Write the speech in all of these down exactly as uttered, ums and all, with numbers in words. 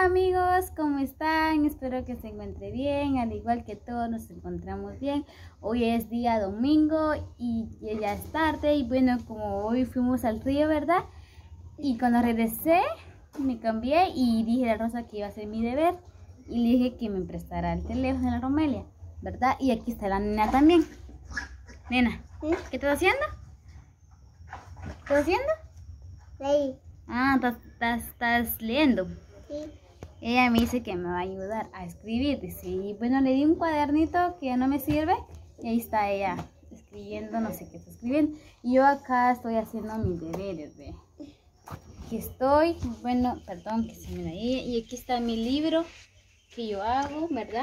amigos, ¿cómo están? Espero que se encuentre bien, al igual que todos nos encontramos bien. Hoy es día domingo y ya es tarde y bueno, como hoy fuimos al río, ¿verdad? Y cuando regresé me cambié y dije a Rosa que iba a hacer mi deber y le dije que me prestara el teléfono de la Romelia, ¿verdad? Y aquí está la nena también. Nena, ¿qué estás haciendo? ¿Qué estás haciendo? Sí. Ah, estás, estás, estás leyendo. Sí. Ella me dice que me va a ayudar a escribir, dice, y bueno, le di un cuadernito que ya no me sirve y ahí está ella escribiendo, no sé qué está escribiendo. Y yo acá estoy haciendo mis deberes, ve. Aquí estoy, bueno, perdón que se me ahí, y aquí está mi libro que yo hago, ¿verdad?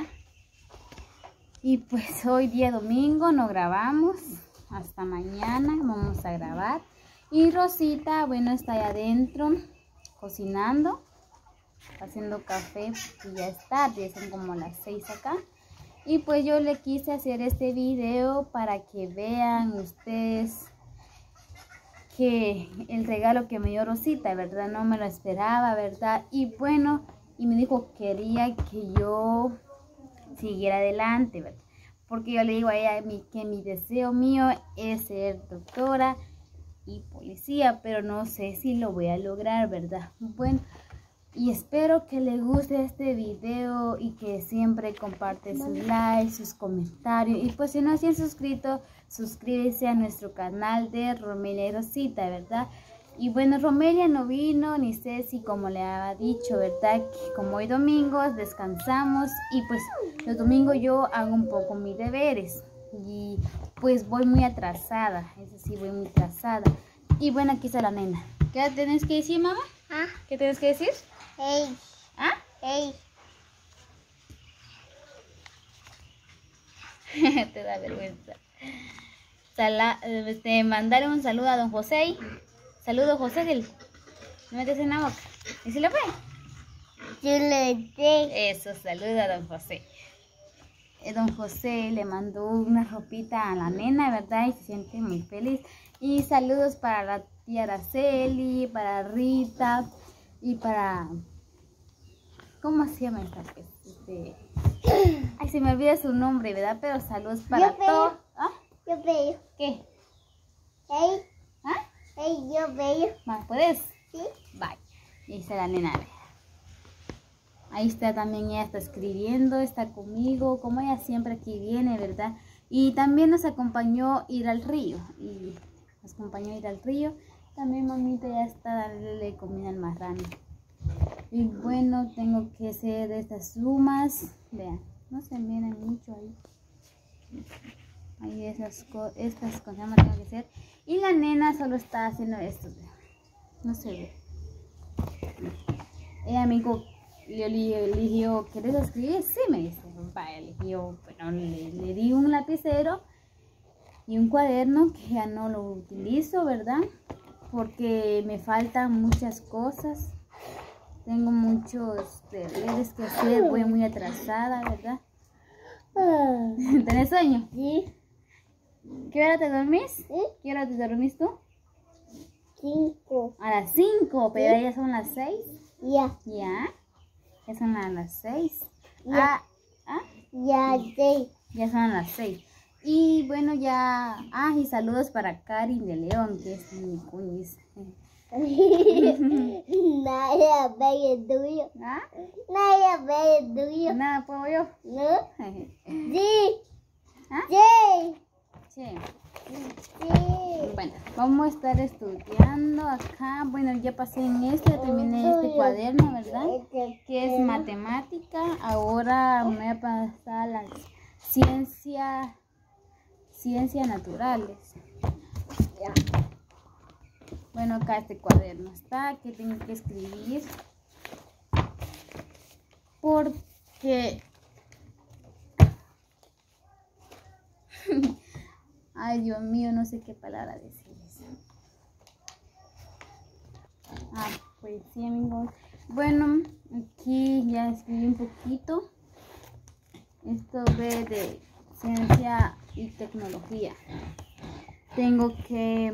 Y pues hoy día domingo no grabamos, hasta mañana vamos a grabar. Y Rosita, bueno, está ahí adentro cocinando, haciendo café, y ya es tarde, son como las seis acá. Y pues yo le quise hacer este video para que vean ustedes que el regalo que me dio Rosita, ¿verdad? No me lo esperaba, ¿verdad? Y bueno, y me dijo que quería que yo siguiera adelante, ¿verdad? Porque yo le digo a ella que mi deseo mío es ser doctora y policía, pero no sé si lo voy a lograr, ¿verdad? Bueno, y espero que les guste este video y que siempre comparte sus likes, sus comentarios. Y pues si no se han suscrito, suscríbete a nuestro canal de Romelia y Rosita, ¿verdad? Y bueno, Romelia no vino, ni Ceci, como le había dicho, ¿verdad? Que como hoy domingos descansamos y pues los domingos yo hago un poco mis deberes. Y pues voy muy atrasada, eso sí, voy muy atrasada. Y bueno, aquí está la nena. ¿Qué tienes que decir, mamá? ¿Ah? ¿Qué tienes que decir? Hey. ¿Ah? Hey. Te da vergüenza. Sala, este, mandarle un saludo a don José. Saludo, José, del. No metes en la boca. ¿Y si lo fue? Yo le di. Eso, saluda a don José. Eh, don José le mandó una ropita a la nena, ¿verdad? Y se siente muy feliz. Y saludos para la tía Araceli, para Rita y para... ¿Cómo se llama esta? Este... Ay, se me olvida su nombre, ¿verdad? Pero saludos para todos. ¿Ah? Yo veo. ¿Qué? Hey. ¿Ah? Hey, yo veo. ¿Más puedes? Sí. Bye. Y ahí está la nena. Ahí está también, ella está escribiendo, está conmigo, como ella siempre aquí viene, ¿verdad? Y también nos acompañó ir al río. Y nos acompañó ir al río. También mamita ya está dándole comida al marrano. Y bueno, tengo que hacer estas sumas. Vean, no se miren mucho ahí. Ahí esas co estas cosas me tengo que hacer. Y la nena solo está haciendo esto. No se ve. Ella me dijo, yo le eligió, ¿quieres escribir? Sí, me dice. Va, eligió, bueno, le, le di un lapicero y un cuaderno que ya no lo utilizo, ¿verdad? Porque me faltan muchas cosas. Tengo muchos deberes que hacer, voy muy atrasada, ¿verdad? ¿Tenés sueño? Sí. ¿Qué hora te dormís? ¿Sí? ¿Qué hora te dormís tú? Cinco. A las cinco, pero ¿Sí? ya son las seis. Ya. Ya, ya son las las seis. Ya. Ah, ah, Ya sé. ya son las seis. Y bueno, ya. Ah, y saludos para Karin de León, que es mi cuñiz. Nada ve el tuyo. ¿Ah? Nada ve el tuyo. Nada, ¿puedo yo? ¿No? Sí. ¿Ah? Sí. Sí. Sí. Bueno, vamos a estar estudiando acá. Bueno, ya pasé en este, ya terminé este cuaderno, ¿verdad? Que es matemática. Ahora me voy a pasar a las ciencias, ciencias naturales. Ya. Bueno, acá este cuaderno está, que tengo que escribir. Porque... Ay, Dios mío, no sé qué palabra decirles. Ah, pues sí, amigos. Bueno, aquí ya escribí un poquito. Esto ve de ciencia y tecnología. Tengo que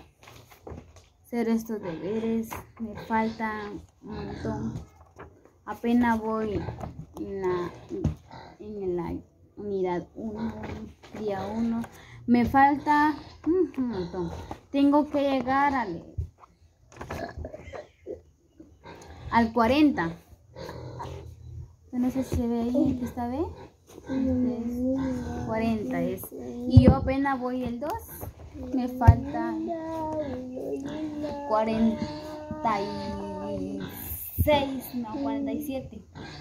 um, hacer estos deberes. Me faltan un montón. apenas voy en la, en la unidad uno, día uno. Me falta un montón. Tengo que llegar al, al cuarenta. No sé si se ve ahí, ¿está bien? cuarenta es. Y yo apenas voy el dos. Me falta cuarenta y seis, no, cuarenta y siete.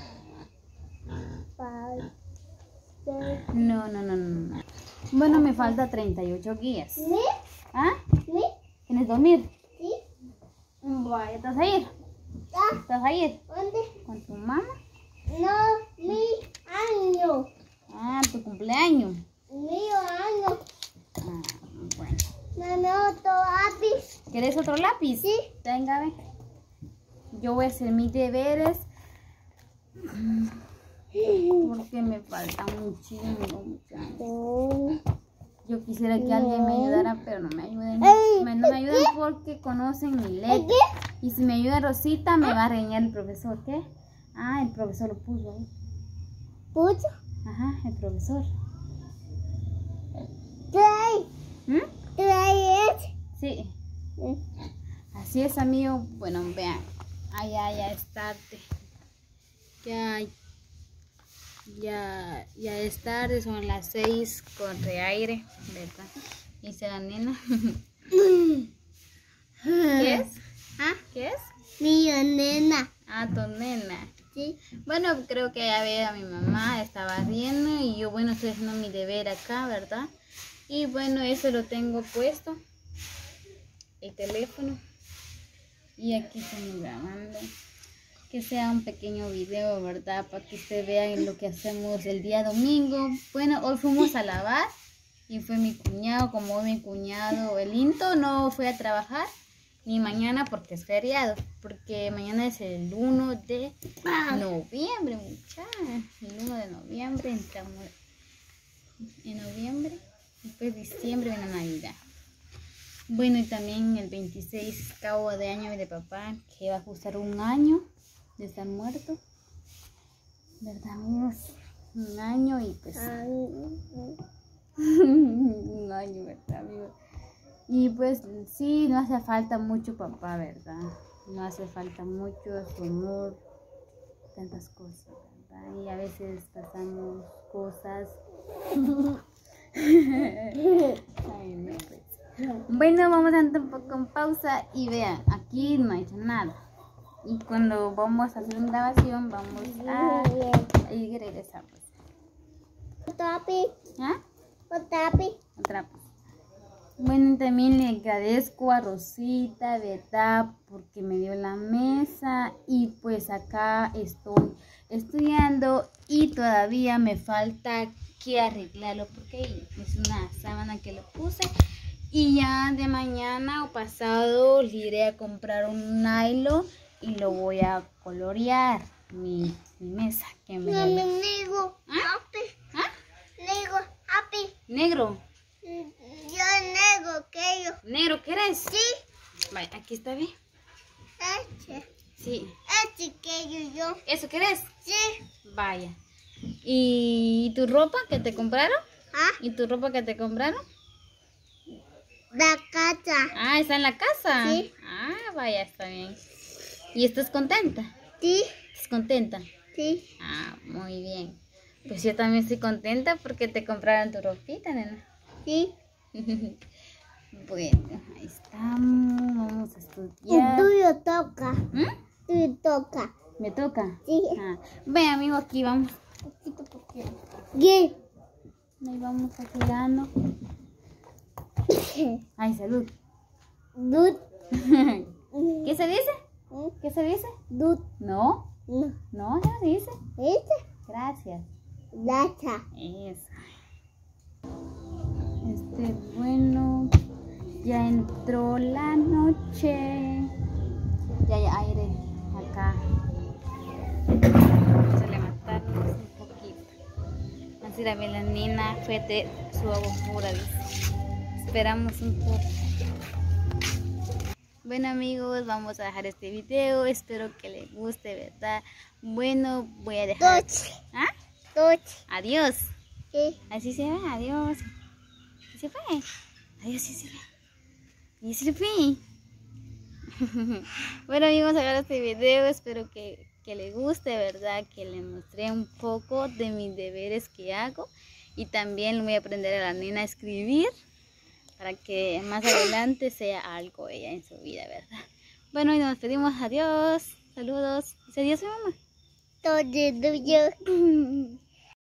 No, no, no, no. Bueno, me falta treinta y ocho guías. ¿Ah? ¿Tienes dormir? Sí. Vaya, ¿estás a ir? ¿Estás a ir? ¿Dónde? ¿Con tu mamá? No, mi año. Ah, tu cumpleaños. Mi año. Ah, bueno. Dame otro lápiz. ¿Quieres otro lápiz? Sí. Venga, ve. Yo voy a hacer mis deberes. Porque me falta muchísimo, muchachos. Yo quisiera que alguien me ayudara, pero no me ayuden. Me, no me ayudan porque conocen mi letra. Y si me ayuda Rosita, me va a regañar el profesor. ¿Qué? Ah, el profesor lo puso ahí. ¿Puso? Ajá, el profesor. Trae. ¿Mm? Trae. Sí. Así es, amigo. Bueno, vean. Ay, ya, ya es tarde. Ya, ya, ya es tarde. Son las seis con reaire, ¿verdad? Dice la nena. ¿Qué es? ¿Ah? ¿Qué es? Mi nena. Ah, tu nena. Sí. Bueno, creo que ya ve a mi mamá, estaba riendo y yo, bueno, estoy haciendo mi deber acá, ¿verdad? Y bueno, eso lo tengo puesto, el teléfono, y aquí estoy grabando, que sea un pequeño video, ¿verdad? Para que ustedes vean lo que hacemos el día domingo. Bueno, hoy fuimos a lavar y fue mi cuñado, como hoy mi cuñado, el Into, no fue a trabajar. Ni mañana porque es feriado, porque mañana es el uno de noviembre, muchachos. El uno de noviembre entramos en noviembre, después diciembre viene Navidad. Bueno, y también el veintiséis, cabo de año de papá, que va a ajustar un año de estar muerto. ¿Verdad, amigos? Un año y pues... un año, ¿verdad, amigos? Y pues sí, no hace falta mucho papá, ¿verdad? No hace falta mucho su amor, tantas cosas, ¿verdad? Y a veces pasamos cosas. Ay, no, pues. Bueno, vamos a entrar un poco en pausa y vean, aquí no ha hecho nada. Y cuando vamos a hacer una grabación, vamos a, a ir y regresamos. Tapi. ¿Ah? Tapi. Otra vez. Bueno, también le agradezco a Rosita, ¿verdad? Porque me dio la mesa y pues acá estoy estudiando y todavía me falta que arreglarlo porque es una sábana que le puse y ya de mañana o pasado le iré a comprar un nylon y lo voy a colorear mi, mi mesa. Que me Mami, lo... negro. ¿Ah? ¿Ah? Negro. Api. Negro. Yo negro, que yo. ¿Negro quieres? Sí. Vaya, aquí está bien. Este. Sí. Este que yo, yo. ¿Eso querés? Sí. Vaya. ¿Y tu ropa que te compraron? ¿Ah? ¿Y tu ropa que te compraron? La casa. Ah, ¿está en la casa? Sí. Ah, vaya, está bien. ¿Y estás contenta? Sí. ¿Estás contenta? Sí. Ah, muy bien. Pues yo también estoy contenta porque te compraron tu ropita, nena. Sí. Bueno, ahí estamos. Vamos a estudiar. El tuyo toca. ¿Mm? Tuyo toca. ¿Me toca? Sí. Ah. Ve, amigo, aquí vamos. ¿Qué? Ahí vamos girando. Ay, salud. Dud. ¿Qué se dice? ¿Qué se dice? Dud. No, No. no, ya se dice. ¿Este? Gracias. Lacha. Eso. Este, bueno, ya entró la noche. Ya hay aire acá. Vamos a levantarnos un poquito. Así la melanina fue de su agua pura, dice. Esperamos un poco. Bueno amigos, vamos a dejar este video. Espero que les guste, ¿verdad? Bueno, voy a dejar... Dos. ¿Ah? Dos. Adiós. Sí. Así se ve, adiós. ¿Sí se fue? Adiós, sí se ve. ¿Y se fue? Bueno amigos, agarro este video. Espero que, que les guste, ¿verdad? Que les mostré un poco de mis deberes que hago. Y también voy a aprender a la nena a escribir, para que más adelante sea algo ella en su vida, ¿verdad? Bueno, y nos despedimos. Adiós. Saludos. Dice adiós, mi mamá. Todo.